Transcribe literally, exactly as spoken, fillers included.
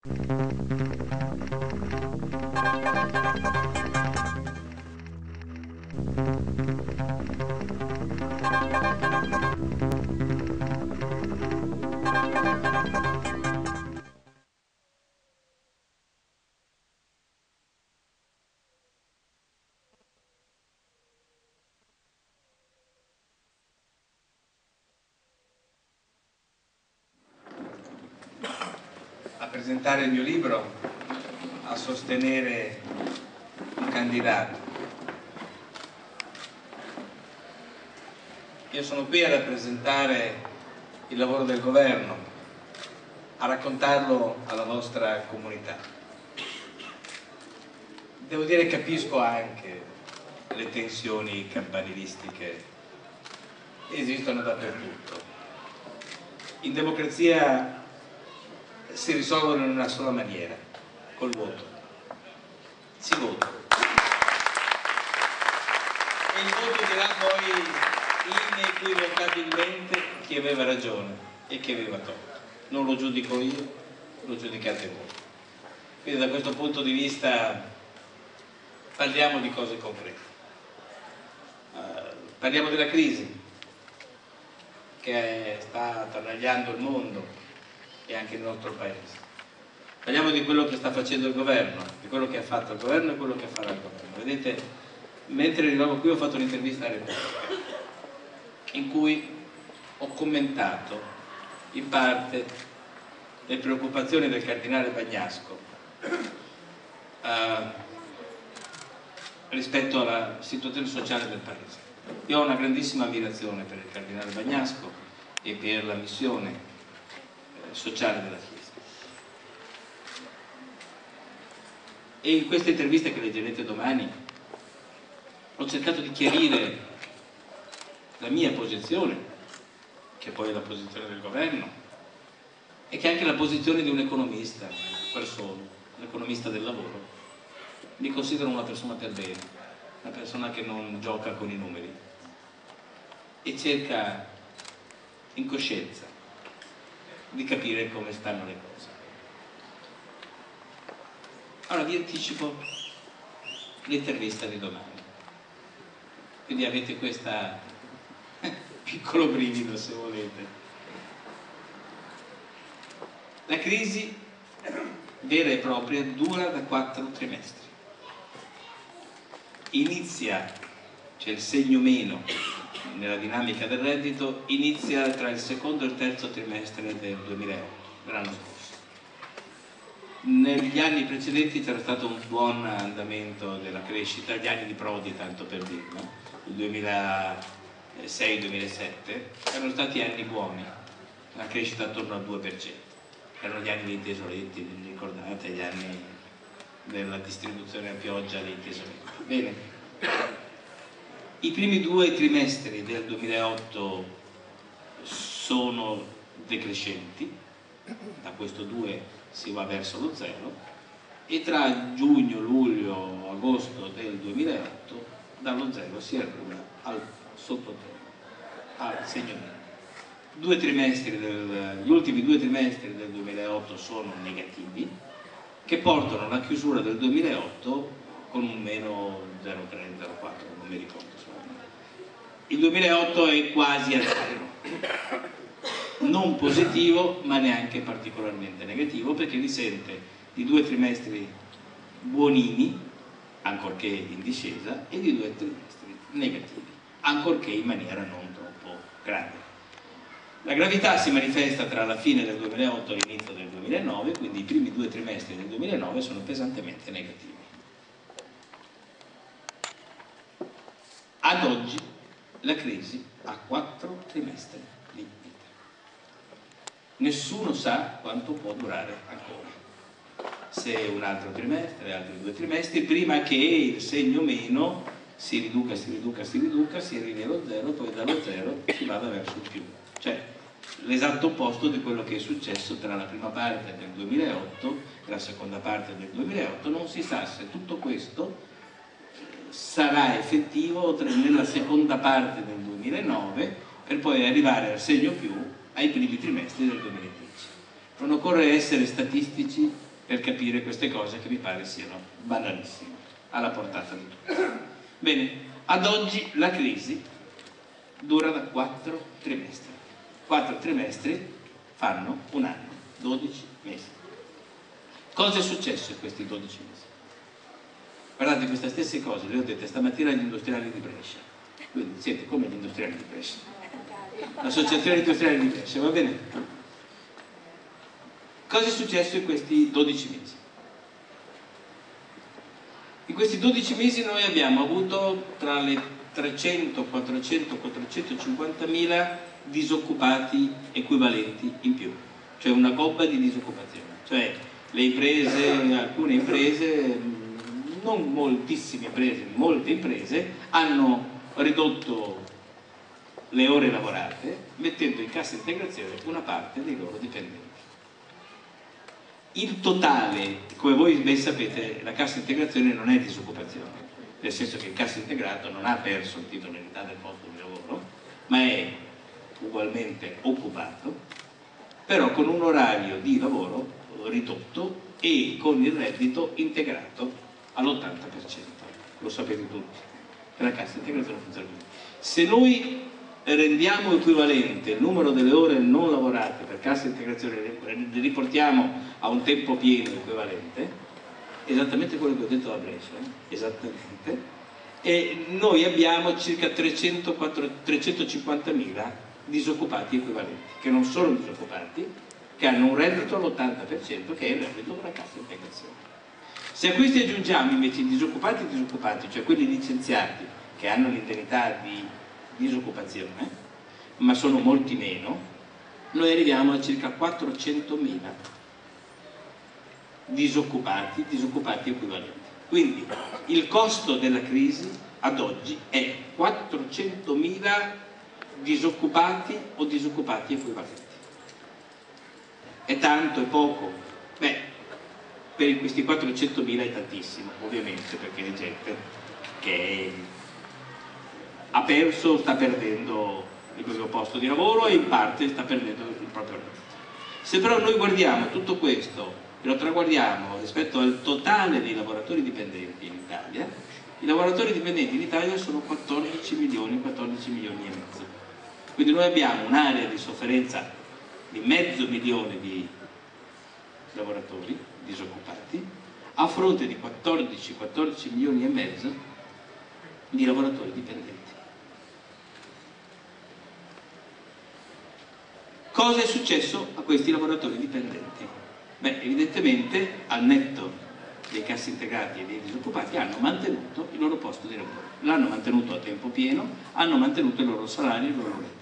A presentare il mio libro, a sostenere un candidato. Io sono qui a rappresentare il lavoro del governo, a raccontarlo alla vostra comunità. Devo dire che capisco anche le tensioni campanilistiche che esistono dappertutto. In democrazia si risolvono in una sola maniera, col voto. Si vota. E il voto dirà poi inequivocabilmente chi aveva ragione e chi aveva torto. Non lo giudico io, lo giudicate voi. Quindi da questo punto di vista parliamo di cose concrete. Uh, parliamo della crisi che sta attanagliando il mondo e anche il nostro paese. Parliamo di quello che sta facendo il governo, di quello che ha fatto il governo e quello che farà il governo. Vedete, mentre arrivavo qui ho fatto un'intervista a Repubblica in cui ho commentato in parte le preoccupazioni del cardinale Bagnasco eh, rispetto alla situazione sociale del paese. Io ho una grandissima ammirazione per il cardinale Bagnasco e per la missione sociale della Chiesa. E in queste interviste che leggerete domani ho cercato di chiarire la mia posizione, che poi è la posizione del governo, e che è anche la posizione di un economista, qual sono, un economista del lavoro. Mi considero una persona per bene, una persona che non gioca con i numeri e cerca in coscienza di capire come stanno le cose. Allora vi anticipo l'intervista di domani, quindi avete questo piccolo brivido se volete. La crisi vera e propria dura da quattro trimestri. Inizia, c'è il segno meno nella dinamica del reddito, inizia tra il secondo e il terzo trimestre del duemilaotto, l'anno scorso. Negli anni precedenti c'era stato un buon andamento della crescita, gli anni di Prodi, tanto per dirlo, il duemilasei duemilasette, erano stati anni buoni, la crescita attorno al due per cento. Erano gli anni dei tesoretti, vi ricordate, gli anni della distribuzione a pioggia dei tesoretti. Bene. I primi due trimestri del duemilaotto sono decrescenti, da questo due si va verso lo zero, e tra giugno, luglio, agosto del duemilaotto dallo zero si arriva al sottotono, al segno meno. Due trimestri del, gli ultimi due trimestri del duemilaotto sono negativi, che portano la chiusura del duemilaotto con un meno zero virgola tre zero virgola quattro, non mi ricordo. Il duemilaotto è quasi a zero, non positivo ma neanche particolarmente negativo, perché risente di due trimestri buonini, ancorché in discesa, e di due trimestri negativi, ancorché in maniera non troppo grave. La gravità si manifesta tra la fine del duemilaotto e l'inizio del duemilanove, quindi i primi due trimestri del duemilanove sono pesantemente negativi. Ad oggi la crisi ha quattro trimestri di vita. Nessuno sa quanto può durare ancora. Se un altro trimestre, altri due trimestri, prima che il segno meno si riduca, si riduca, si riduca, si arrivi allo zero, poi dallo zero si vada verso il più. Cioè l'esatto opposto di quello che è successo tra la prima parte del duemilaotto e la seconda parte del duemilaotto. Non si sa se tutto questo sarà effettivo nella seconda parte del duemilanove per poi arrivare al segno più ai primi trimestri del duemiladieci. Non occorre essere statistici per capire queste cose che mi pare siano banalissime, alla portata di tutti. Bene, ad oggi la crisi dura da quattro trimestri. Quattro trimestri fanno un anno, dodici mesi. Cosa è successo in questi dodici mesi? Guardate, queste stesse cose le ho dette stamattina agli industriali di Brescia. Quindi siete come gli industriali di Brescia, l'associazione industriale di Brescia, va bene? Cosa è successo in questi dodici mesi? In questi dodici mesi noi abbiamo avuto tra le trecento, quattrocento, quattrocentocinquantamila disoccupati equivalenti in più, cioè una gobba di disoccupazione, cioè le imprese, alcune imprese, non moltissime imprese, molte imprese hanno ridotto le ore lavorate mettendo in cassa integrazione una parte dei loro dipendenti. Il totale, come voi ben sapete, la cassa integrazione non è disoccupazione, nel senso che il cassa integrato non ha perso la titolarità del posto di lavoro, ma è ugualmente occupato, però con un orario di lavoro ridotto e con il reddito integrato all'ottanta per cento. Lo sapete tutti, che la cassa integrazione funziona così. Se noi rendiamo equivalente il numero delle ore non lavorate per cassa integrazione, le riportiamo a un tempo pieno equivalente, esattamente quello che ho detto a Brescia, eh? esattamente, e noi abbiamo circa trecentocinquantamila disoccupati equivalenti, che non sono disoccupati, che hanno un reddito all'ottanta per cento, che è il reddito della cassa integrazione. Se a questi aggiungiamo invece i disoccupati e disoccupati, cioè quelli licenziati che hanno l'indennità di disoccupazione, ma sono molti meno, noi arriviamo a circa quattrocentomila disoccupati, disoccupati equivalenti. Quindi il costo della crisi ad oggi è quattrocentomila disoccupati o disoccupati equivalenti. È tanto, è poco? Beh, per questi quattrocentomila è tantissimo, ovviamente, perché è gente che ha perso, sta perdendo il proprio posto di lavoro e in parte sta perdendo il proprio reddito. Se però noi guardiamo tutto questo e lo traguardiamo rispetto al totale dei lavoratori dipendenti in Italia, i lavoratori dipendenti in Italia sono quattordici milioni, quattordici milioni e mezzo. Quindi noi abbiamo un'area di sofferenza di mezzo milione di lavoratori disoccupati a fronte di quattordici, quattordici milioni e mezzo di lavoratori dipendenti. Cosa è successo a questi lavoratori dipendenti? Beh, evidentemente al netto dei cassi integrati e dei disoccupati hanno mantenuto il loro posto di lavoro, l'hanno mantenuto a tempo pieno, hanno mantenuto il loro salario e il loro reddito.